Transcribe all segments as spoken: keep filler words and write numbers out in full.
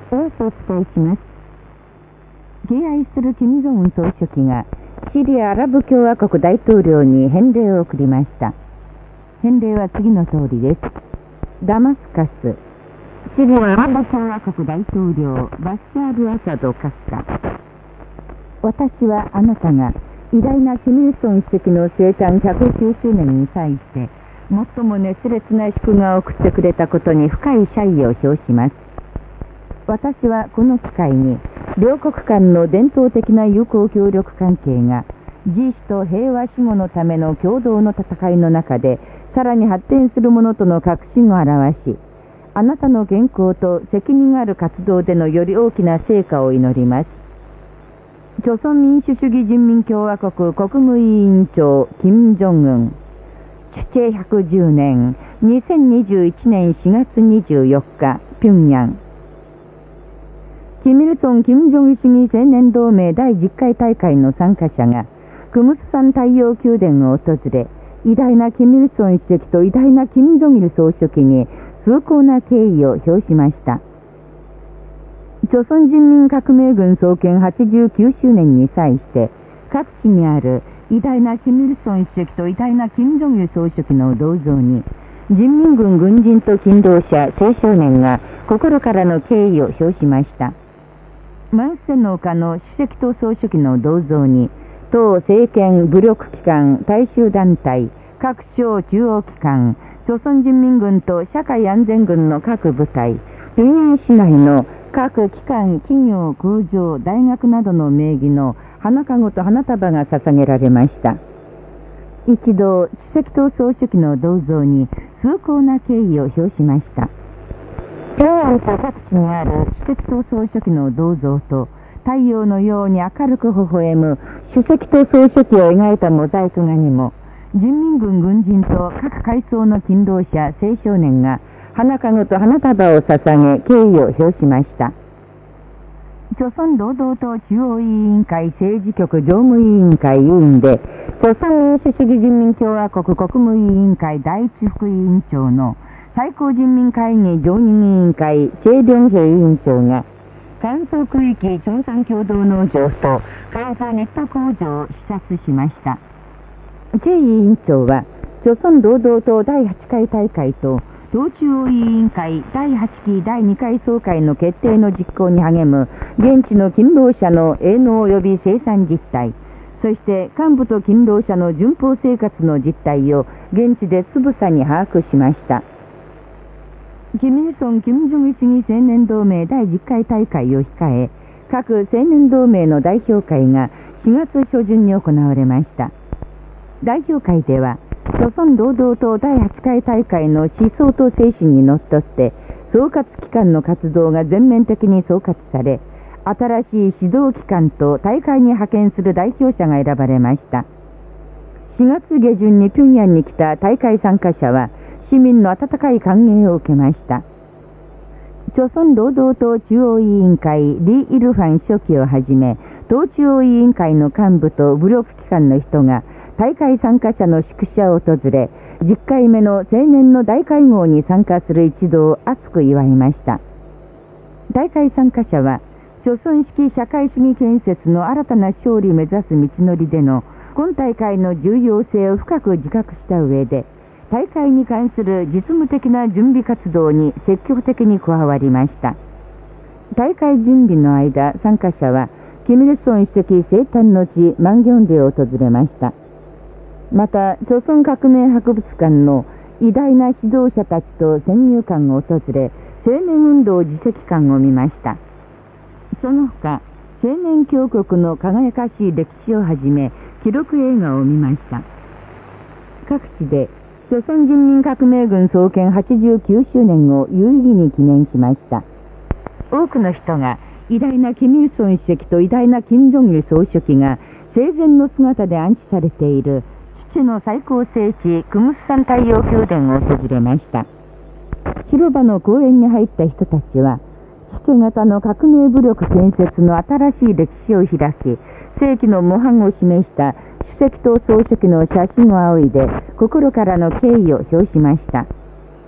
お伝えします。敬愛する金正恩総書記がシリアアラブ共和国大統領に返礼を送りました。返礼は次の通りです。ダマスカス、シリアアラブ共和国大統領バシャール・アサド閣下。私はあなたが偉大なキム・イルソン主席の生誕ひゃくきゅうしゅうねんに際して最も熱烈な祝賀を送ってくれたことに深い謝意を表します。私はこの機会に両国間の伝統的な友好協力関係が自主と平和守護のための共同の戦いの中でさらに発展するものとの確信を表し、あなたの健康と責任ある活動でのより大きな成果を祈ります。朝鮮民主主義人民共和国国務委員長金正恩、主治ひゃくじゅうねん、にせんにじゅういちねんしがつにじゅうよっか、平壌。キム・イルソン・キム・ジョン主義青年同盟だいじゅっかい大会の参加者がクムスサン太陽宮殿を訪れ、偉大なキム・イルソン主席と偉大なキム・ジョンイル総書記に崇高な敬意を表しました。朝鮮人民革命軍創建はちじゅうきゅうしゅうねんに際して各地にある偉大なキム・イルソン主席と偉大なキム・ジョンイル総書記の銅像に人民軍軍人と勤労者青少年が心からの敬意を表しました。マンセ農家の主席と総書記の銅像に党政権武力機関大衆団体各省中央機関朝鮮人民軍と社会安全軍の各部隊平壌市内の各機関企業工場大学などの名義の花籠と花束が捧げられました。一同主席と総書記の銅像に崇高な敬意を表しました。平壌と各地にある主席と総書記の銅像と太陽のように明るく微笑む主席と総書記を描いたモザイク画にも人民軍軍人と各階層の勤労者青少年が花籠と花束を捧げ敬意を表しました。朝鮮労働党中央委員会政治局常務委員会委員で朝鮮民主主義人民共和国国務委員会第一副委員長の最高人民会議常任委員会チェ・リョンヘ委員長が乾燥区域朝鮮共同農場と乾燥ネット工場を視察しました。チェ委員長は朝鮮労働党だいはちかい大会と党中央委員会だいはちきだいにかい総会の決定の実行に励む現地の勤労者の営農及び生産実態、そして幹部と勤労者の順法生活の実態を現地でつぶさに把握しました。キム・イルソン・キム・ジョンイル主義青年同盟だいじゅっかい大会を控え、各青年同盟の代表会がしがつ初旬に行われました。代表会では朝鮮労働党だいはちかい大会の思想と精神にのっとって総括機関の活動が全面的に総括され、新しい指導機関と大会に派遣する代表者が選ばれました。しがつげじゅんに平壌に来た大会参加者は市民の温かい歓迎を受けました。朝鮮労働党中央委員会リ・イルファン書記をはじめ党中央委員会の幹部と武力機関の人が大会参加者の宿舎を訪れ、じゅっかいめの青年の大会合に参加する一同を熱く祝いました。大会参加者は朝鮮式社会主義建設の新たな勝利目指す道のりでの今大会の重要性を深く自覚した上で、大会に関する実務的な準備活動に積極的に加わりました。大会準備の間、参加者はキム・イルソン主席生誕の地マンギョンデを訪れました。また、朝鮮革命博物館の偉大な指導者たちと先入観を訪れ、青年運動自責館を見ました。その他、青年強国の輝かしい歴史をはじめ、記録映画を見ました。各地で、朝鮮人民革命軍創建はちじゅうきゅうしゅうねんを有意義に記念しました。多くの人が、偉大なキム・イルソン主席と偉大なキム・ジョンイル総書記が、生前の姿で安置されている、父の最高聖地クムスサン太陽宮殿を訪れました。広場の公園に入った人たちは父方の革命武力建設の新しい歴史を開き、世紀の模範を示した主席と総書記の写真を仰いで心からの敬意を表しました。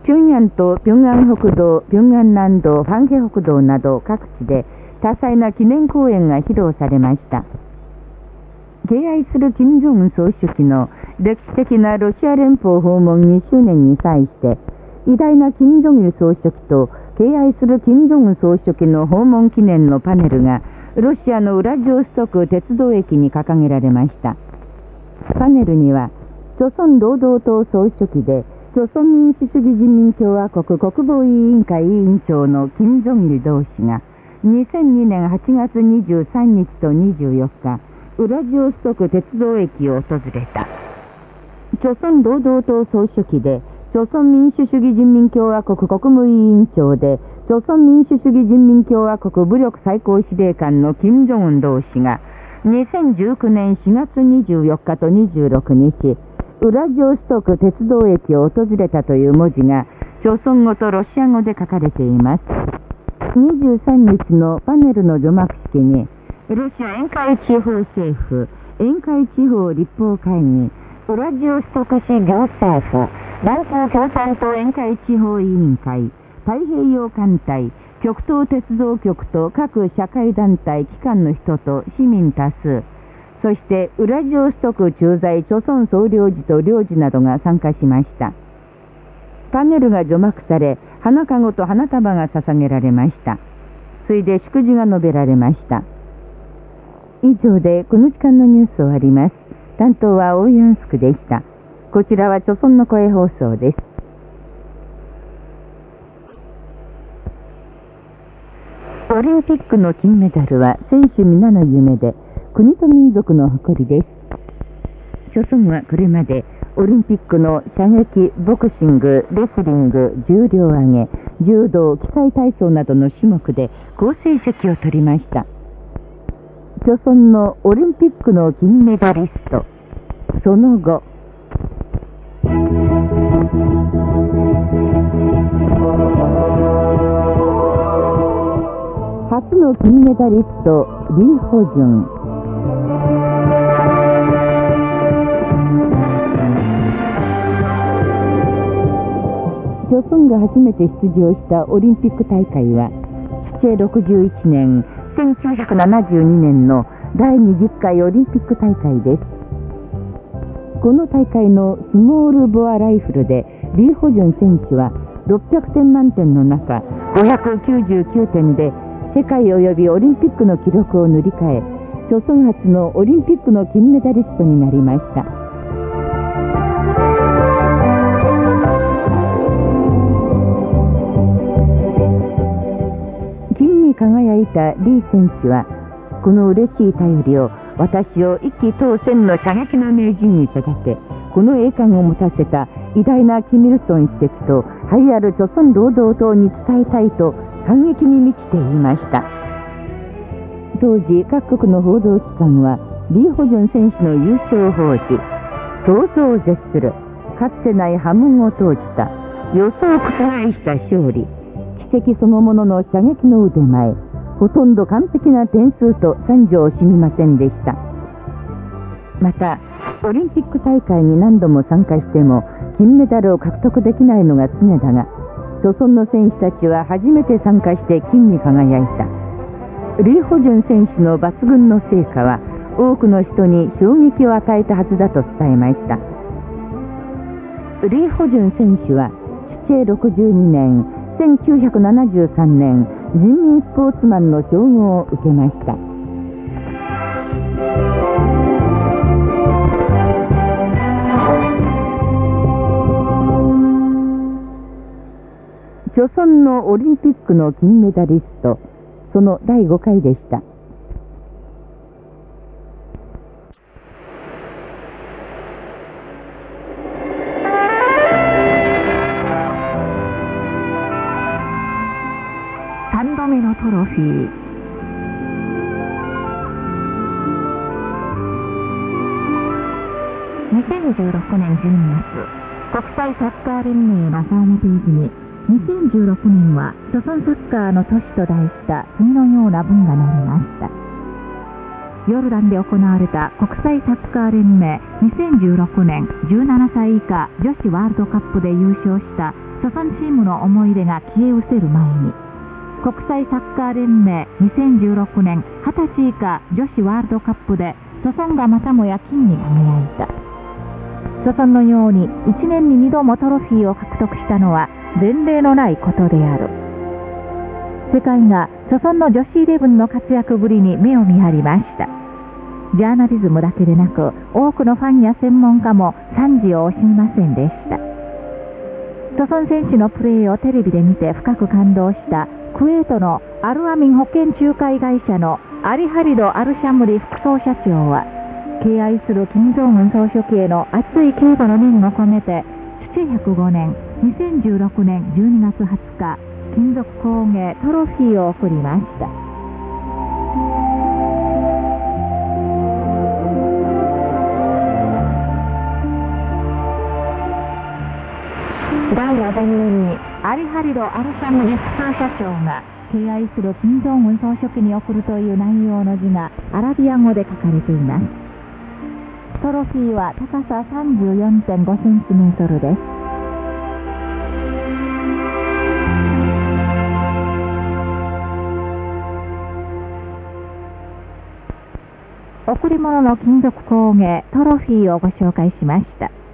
平壌と平安北道、平安南道、ファンヘ北道など各地で多彩な記念公演が披露されました。敬愛する金正恩総書記の歴史的なロシア連邦訪問にしゅうねんに際して、偉大な金正日総書記と敬愛する金正恩総書記の訪問記念のパネルがロシアのウラジオストク鉄道駅に掲げられました。パネルには、朝鮮労働党総書記で朝鮮民主主義人民共和国国防委員会委員長の金正日同志がにせんにねんはちがつにじゅうさんにちとにじゅうよっか、ウラジオストク鉄道駅を訪れた。朝鮮労働党総書記で朝鮮民主主義人民共和国国務委員長で朝鮮民主主義人民共和国武力最高司令官の金正恩同志がにせんじゅうきゅうねんしがつにじゅうよっかとにじゅうろくにち、ウラジオストク鉄道駅を訪れたという文字が朝鮮語とロシア語で書かれています。にじゅうさんにちのパネルの除幕式に、ロシア沿海地方政府、沿海地方立法会議、ウラジオストク市行政府、南方共産党沿海地方委員会、太平洋艦隊、極東鉄道局と各社会団体、機関の人と市民多数、そしてウラジオストク駐在朝鮮総領事と領事などが参加しました。パネルが除幕され、花籠と花束が捧げられました。ついで祝辞が述べられました。以上でこの時間のニュースを終わります。担当はオーユンスクでした。こちらは朝鮮の声放送です。オリンピックの金メダルは選手皆の夢で、国と民族の誇りです。朝鮮はこれまでオリンピックの射撃、ボクシング、レスリング、重量挙げ、柔道、器械体操などの種目で好成績を取りました。朝鮮のオリンピックの金メダリスト、その後、初の金メダリスト、リ・ホジュン。朝鮮が初めて出場したオリンピック大会は、チュチェろくじゅういちねん、せんきゅうひゃくななじゅうにねんのだいにじゅっかいオリンピック大会です。この大会のスモールボアライフルでリ・ホジュン選手はろっぴゃくてん満点の中ごひゃくきゅうじゅうきゅうてんで世界及びオリンピックの記録を塗り替え、朝鮮初のオリンピックの金メダリストになりました。金に輝いたリ選手は、この嬉しい頼りを私を一騎当選の射撃の名人に育て、この栄冠を持たせた偉大なキミルソン主席と栄えある朝鮮労働党に伝えたいと感激に満ちて言いました。当時各国の報道機関はリ・ホジュン選手の優勝を報じ、想像を絶するかつてない波紋を投じた予想を覆した勝利、奇跡そのものの射撃の腕前、ほとんど完璧な点数と賛辞を惜しみませんでした。またオリンピック大会に何度も参加しても金メダルを獲得できないのが常だが、朝鮮の選手たちは初めて参加して金に輝いた。リ・ホジュン選手の抜群の成果は多くの人に衝撃を与えたはずだと伝えました。リ・ホジュン選手はチュチェろくじゅうにねん、せんきゅうひゃくななじゅうさんねん人民スポーツマンの称号を受けました。朝鮮のオリンピックの金メダリスト、そのだいごかいでした。 さんどめのトロフィー。にせんじゅうろくねんじゅうにがつ、国際サッカー連盟のホームページににせんじゅうろくねんは朝鮮サッカーの年と題した次のような文が載りました。ヨルダンで行われた国際サッカー連盟にせんじゅうろくねんじゅうななさい以下女子ワールドカップで優勝した諸村チームの思い出が消え失せる前に、国際サッカー連盟にせんじゅうろくねんはたち以下女子ワールドカップで諸村がまたもや金に輝いた。諸村のようにいちねんににどもトロフィーを獲得したのは前例のないことである。世界が諸村の女子イレブンの活躍ぶりに目を見張りました。ジャーナリズムだけでなく、多くのファンや専門家も賛辞を惜しみませんでした。諸村選手のプレーをテレビで見て深く感動したクウェートのアルアミン保険仲介会社のアリ・ハリド・アルシャムリ副総社長は、敬愛する金正恩総書記への熱い敬意の念を込めて、ななひゃくごねんにせんじゅうろくねんじゅうにがつはつか、金属工芸トロフィーを贈りました。だいよぜんねんにアリ・ハリド・アルシャムリ副総社長が敬愛する金正恩総書記に贈るという内容の字がアラビア語で書かれています。トロフィーは高さ さんじゅうよんてんごセンチメートルです。贈り物の金属工芸トロフィーをご紹介しました。